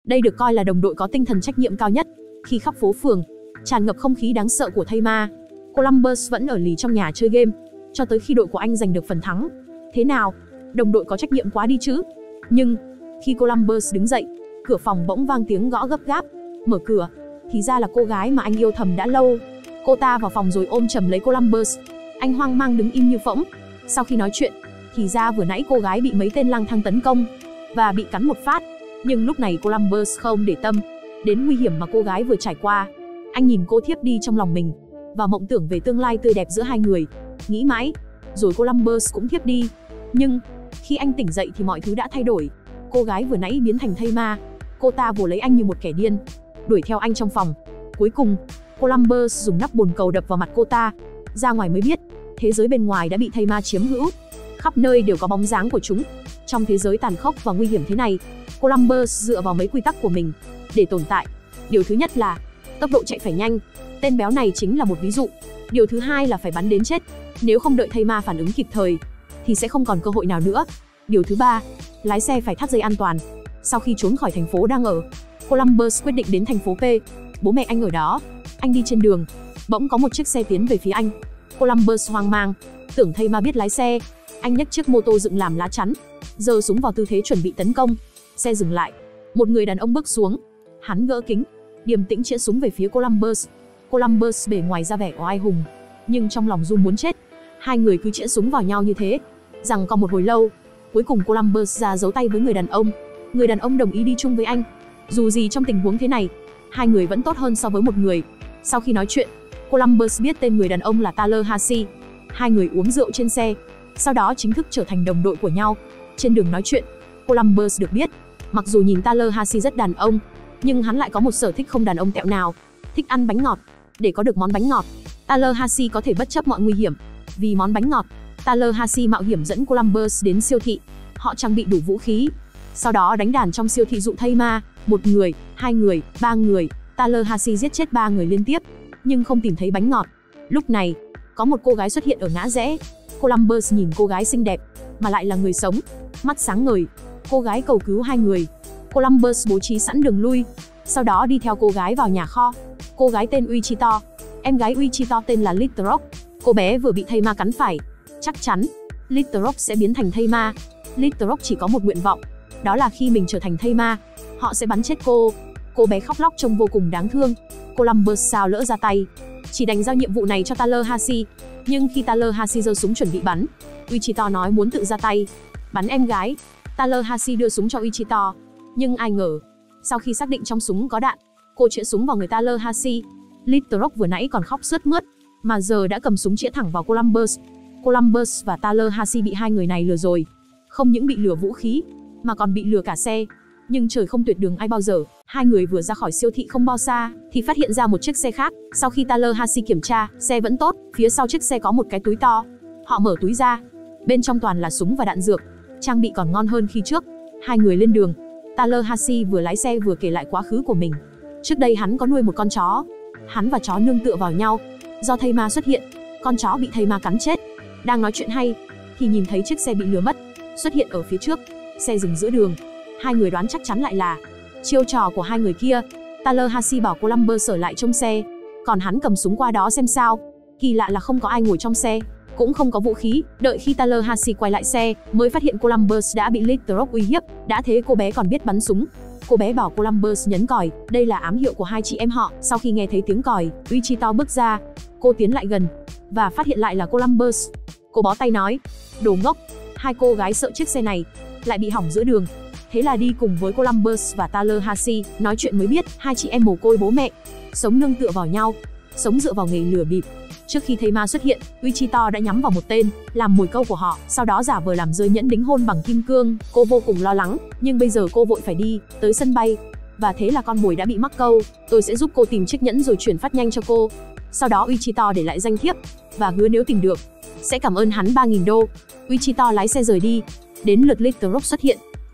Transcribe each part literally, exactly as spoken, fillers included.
Đây được coi là đồng đội có tinh thần trách nhiệm cao nhất. Khi khắp phố phường tràn ngập không khí đáng sợ của thây ma, Columbus vẫn ở lì trong nhà chơi game, cho tới khi đội của anh giành được phần thắng. Thế nào? Đồng đội có trách nhiệm quá đi chứ? Nhưng khi Columbus đứng dậy, cửa phòng bỗng vang tiếng gõ gấp gáp. Mở cửa, thì ra là cô gái mà anh yêu thầm đã lâu. Cô ta vào phòng rồi ôm chầm lấy Columbus. Anh hoang mang đứng im như phỗng. Sau khi nói chuyện, thì ra vừa nãy cô gái bị mấy tên lang thang tấn công và bị cắn một phát. Nhưng lúc này Columbus không để tâm đến nguy hiểm mà cô gái vừa trải qua. Anh nhìn cô thiếp đi trong lòng mình và mộng tưởng về tương lai tươi đẹp giữa hai người. Nghĩ mãi, rồi Columbus cũng thiếp đi. Nhưng khi anh tỉnh dậy thì mọi thứ đã thay đổi. Cô gái vừa nãy biến thành thây ma. Cô ta vồ lấy anh như một kẻ điên, đuổi theo anh trong phòng. Cuối cùng, Columbus dùng nắp bồn cầu đập vào mặt cô ta. Ra ngoài mới biết, thế giới bên ngoài đã bị thây ma chiếm hữu. Khắp nơi đều có bóng dáng của chúng. Trong thế giới tàn khốc và nguy hiểm thế này, Columbus dựa vào mấy quy tắc của mình để tồn tại. Điều thứ nhất là tốc độ chạy phải nhanh. Tên béo này chính là một ví dụ. Điều thứ hai là phải bắn đến chết. Nếu không đợi thây ma phản ứng kịp thời, thì sẽ không còn cơ hội nào nữa. Điều thứ ba, lái xe phải thắt dây an toàn. Sau khi trốn khỏi thành phố đang ở, Columbus quyết định đến thành phố P. Bố mẹ anh ở đó. Anh đi trên đường, bỗng có một chiếc xe tiến về phía anh. Columbus hoang mang, tưởng thây ma biết lái xe. Anh nhấc chiếc mô tô dựng làm lá chắn, giơ súng vào tư thế chuẩn bị tấn công. Xe dừng lại, một người đàn ông bước xuống. Hắn gỡ kính, điềm tĩnh chĩa súng về phía Columbus. Columbus bề ngoài ra vẻ oai hùng, nhưng trong lòng run muốn chết. Hai người cứ chĩa súng vào nhau như thế, giằng co một hồi lâu. Cuối cùng Columbus ra giấu tay với người đàn ông. Người đàn ông đồng ý đi chung với anh. Dù gì trong tình huống thế này, hai người vẫn tốt hơn so với một người. Sau khi nói chuyện, Columbus biết tên người đàn ông là Tallahassee. Hai người uống rượu trên xe, sau đó chính thức trở thành đồng đội của nhau. Trên đường nói chuyện, Columbus được biết, mặc dù nhìn Tallahassee rất đàn ông, nhưng hắn lại có một sở thích không đàn ông tẹo nào, thích ăn bánh ngọt. Để có được món bánh ngọt, Tallahassee có thể bất chấp mọi nguy hiểm. Vì món bánh ngọt, Tallahassee mạo hiểm dẫn Columbus đến siêu thị. Họ trang bị đủ vũ khí, sau đó đánh đàn trong siêu thị dụ thây ma. Một người, hai người, ba người, Tallahassee giết chết ba người liên tiếp, nhưng không tìm thấy bánh ngọt. Lúc này, có một cô gái xuất hiện ở ngã rẽ. Columbus nhìn cô gái xinh đẹp, mà lại là người sống, mắt sáng ngời. Cô gái cầu cứu hai người. Columbus bố trí sẵn đường lui, sau đó đi theo cô gái vào nhà kho. Cô gái tên Wichita, em gái Wichita tên là Little Rock. Cô bé vừa bị thây ma cắn phải. Chắc chắn, Little Rock sẽ biến thành thây ma. Little Rock chỉ có một nguyện vọng, đó là khi mình trở thành thây ma, họ sẽ bắn chết cô. Cô bé khóc lóc trông vô cùng đáng thương. Columbus sao lỡ ra tay, chỉ đành giao nhiệm vụ này cho Tallahassee. Nhưng khi Tallahassee giơ súng chuẩn bị bắn, Wichita nói muốn tự ra tay bắn em gái. Tallahassee đưa súng cho Wichita, nhưng ai ngờ, sau khi xác định trong súng có đạn, cô chĩa súng vào người Tallahassee. Little Rock vừa nãy còn khóc sướt mướt, mà giờ đã cầm súng chĩa thẳng vào Columbus. Columbus và Tallahassee bị hai người này lừa rồi. Không những bị lừa vũ khí, mà còn bị lừa cả xe. Nhưng trời không tuyệt đường ai bao giờ, hai người vừa ra khỏi siêu thị không bao xa, thì phát hiện ra một chiếc xe khác. Sau khi Tallahassee kiểm tra, xe vẫn tốt. Phía sau chiếc xe có một cái túi to. Họ mở túi ra, bên trong toàn là súng và đạn dược. Trang bị còn ngon hơn khi trước. Hai người lên đường. Tallahassee vừa lái xe vừa kể lại quá khứ của mình. Trước đây hắn có nuôi một con chó. Hắn và chó nương tựa vào nhau. Do thây ma xuất hiện, con chó bị thây ma cắn chết. Đang nói chuyện hay, thì nhìn thấy chiếc xe bị lừa mất xuất hiện ở phía trước. Xe dừng giữa đường. Hai người đoán chắc chắn lại là chiêu trò của hai người kia. Tallahassee bảo Columbus ở lại trong xe, còn hắn cầm súng qua đó xem sao. Kỳ lạ là không có ai ngồi trong xe, cũng không có vũ khí. Đợi khi Tallahassee quay lại xe, mới phát hiện Columbus đã bị Little Rock uy hiếp. Đã thế cô bé còn biết bắn súng. Cô bé bảo Columbus nhấn còi, đây là ám hiệu của hai chị em họ. Sau khi nghe thấy tiếng còi, Wichita bước ra. Cô tiến lại gần và phát hiện lại là Columbus. Cô bó tay nói, đồ ngốc. Hai cô gái sợ chiếc xe này lại bị hỏng giữa đường, thế là đi cùng với Columbus và Tallahassee. Nói chuyện mới biết hai chị em mồ côi bố mẹ, sống nương tựa vào nhau, sống dựa vào nghề lừa bịp. Trước khi thây ma xuất hiện, Wichita đã nhắm vào một tên, làm mồi câu của họ, sau đó giả vờ làm rơi nhẫn đính hôn bằng kim cương. Cô vô cùng lo lắng, nhưng bây giờ cô vội phải đi tới sân bay, và thế là con mồi đã bị mắc câu. Tôi sẽ giúp cô tìm chiếc nhẫn rồi chuyển phát nhanh cho cô. Sau đó Wichita để lại danh thiếp và hứa nếu tìm được sẽ cảm ơn hắn ba nghìn đô. Wichita lái xe rời đi. Đến lượt Little Rock xuất hiện.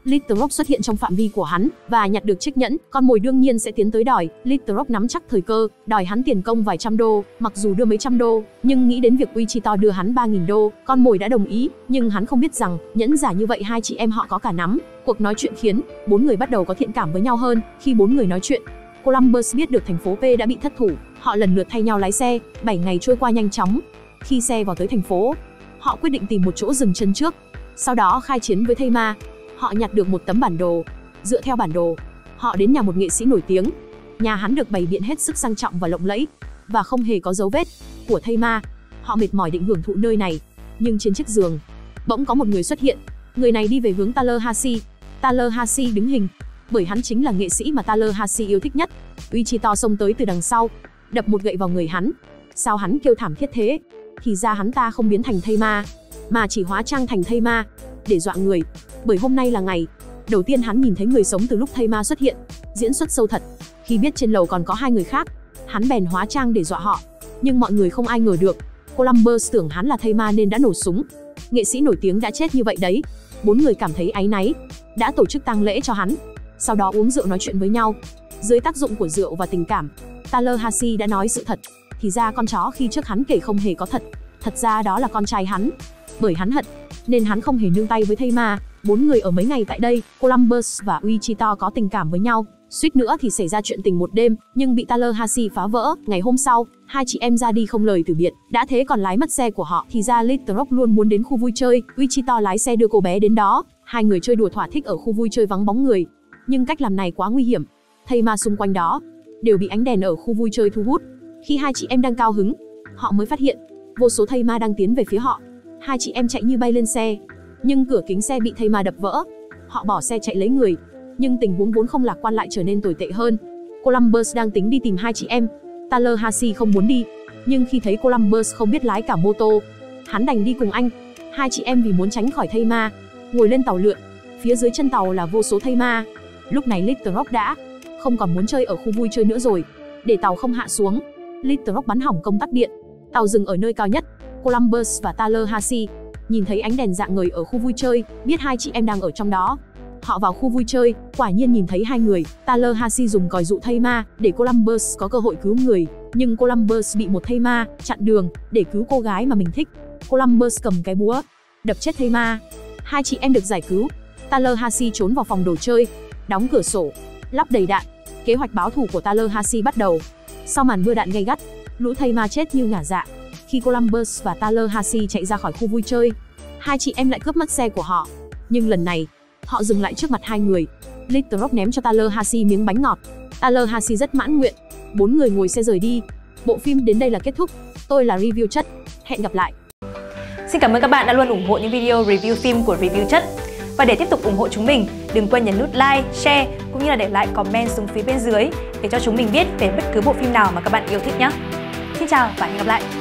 Little Rock xuất hiện trong phạm vi của hắn và nhặt được chiếc nhẫn, con mồi đương nhiên sẽ tiến tới đòi. Little Rock nắm chắc thời cơ, đòi hắn tiền công vài trăm đô, mặc dù đưa mấy trăm đô, nhưng nghĩ đến việc Wichita đưa hắn ba nghìn đô, con mồi đã đồng ý, nhưng hắn không biết rằng, nhẫn giả như vậy hai chị em họ có cả nắm. Cuộc nói chuyện khiến bốn người bắt đầu có thiện cảm với nhau hơn. Khi bốn người nói chuyện, Columbus biết được thành phố P đã bị thất thủ, họ lần lượt thay nhau lái xe, bảy ngày trôi qua nhanh chóng. Khi xe vào tới thành phố, họ quyết định tìm một chỗ dừng chân trước, sau đó khai chiến với thây ma. Họ nhặt được một tấm bản đồ. Dựa theo bản đồ, họ đến nhà một nghệ sĩ nổi tiếng. Nhà hắn được bày biện hết sức sang trọng và lộng lẫy, và không hề có dấu vết của thây ma. Họ mệt mỏi định hưởng thụ nơi này, nhưng trên chiếc giường, bỗng có một người xuất hiện. Người này đi về hướng Tallahassee. Tallahassee đứng hình, bởi hắn chính là nghệ sĩ mà Tallahassee yêu thích nhất. Wichita xông tới từ đằng sau, đập một gậy vào người hắn. Sao hắn kêu thảm thiết thế? Thì ra hắn ta không biến thành thây ma, mà chỉ hóa trang thành thây ma để dọa người. Bởi hôm nay là ngày đầu tiên hắn nhìn thấy người sống từ lúc thây ma xuất hiện. Diễn xuất sâu thật. Khi biết trên lầu còn có hai người khác, hắn bèn hóa trang để dọa họ. Nhưng mọi người không ai ngờ được, Columbus tưởng hắn là thây ma nên đã nổ súng. Nghệ sĩ nổi tiếng đã chết như vậy đấy. Bốn người cảm thấy áy náy, đã tổ chức tang lễ cho hắn. Sau đó uống rượu nói chuyện với nhau. Dưới tác dụng của rượu và tình cảm, Tallahassee đã nói sự thật. Thì ra con chó khi trước hắn kể không hề có thật. Thật ra đó là con trai hắn. Bởi hắn hận, nên hắn không hề nương tay với thây ma. Bốn người ở mấy ngày tại đây, Columbus và Wichita có tình cảm với nhau. Suýt nữa thì xảy ra chuyện tình một đêm, nhưng bị Tallahassee phá vỡ. Ngày hôm sau, hai chị em ra đi không lời từ biệt. Đã thế còn lái mất xe của họ. Thì ra Little Rock luôn muốn đến khu vui chơi. Wichita lái xe đưa cô bé đến đó. Hai người chơi đùa thỏa thích ở khu vui chơi vắng bóng người. Nhưng cách làm này quá nguy hiểm. Thây ma xung quanh đó đều bị ánh đèn ở khu vui chơi thu hút. Khi hai chị em đang cao hứng, họ mới phát hiện vô số thây ma đang tiến về phía họ. Hai chị em chạy như bay lên xe, nhưng cửa kính xe bị thây ma đập vỡ. Họ bỏ xe chạy lấy người, nhưng tình huống vốn không lạc quan lại trở nên tồi tệ hơn. Columbus đang tính đi tìm hai chị em. Tallahassee không muốn đi, nhưng khi thấy Columbus không biết lái cả mô tô, hắn đành đi cùng anh. Hai chị em vì muốn tránh khỏi thây ma, ngồi lên tàu lượn. Phía dưới chân tàu là vô số thây ma. Lúc này Little Rock đã không còn muốn chơi ở khu vui chơi nữa rồi. Để tàu không hạ xuống, Little Rock bắn hỏng công tắc điện. Tàu dừng ở nơi cao nhất. Columbus và Tallahassee nhìn thấy ánh đèn rạng ngời ở khu vui chơi, biết hai chị em đang ở trong đó. Họ vào khu vui chơi, quả nhiên nhìn thấy hai người. Tallahassee dùng còi dụ thây ma để Columbus có cơ hội cứu người, nhưng Columbus bị một thây ma chặn đường để cứu cô gái mà mình thích. Columbus cầm cái búa đập chết thây ma. Hai chị em được giải cứu. Tallahassee trốn vào phòng đồ chơi, đóng cửa sổ, lắp đầy đạn. Kế hoạch báo thù của Tallahassee bắt đầu. Sau màn mưa đạn gay gắt, lũ thây ma chết như ngả dạ. Khi Columbus và Tallahassee chạy ra khỏi khu vui chơi, hai chị em lại cướp mất xe của họ. Nhưng lần này, họ dừng lại trước mặt hai người. Little Rock ném cho Tallahassee miếng bánh ngọt. Tallahassee rất mãn nguyện. Bốn người ngồi xe rời đi. Bộ phim đến đây là kết thúc. Tôi là Review Chất. Hẹn gặp lại. Xin cảm ơn các bạn đã luôn ủng hộ những video review phim của Review Chất. Và để tiếp tục ủng hộ chúng mình, đừng quên nhấn nút like, share cũng như là để lại comment xuống phía bên dưới để cho chúng mình biết về bất cứ bộ phim nào mà các bạn yêu thích nhé. Xin chào và hẹn gặp lại.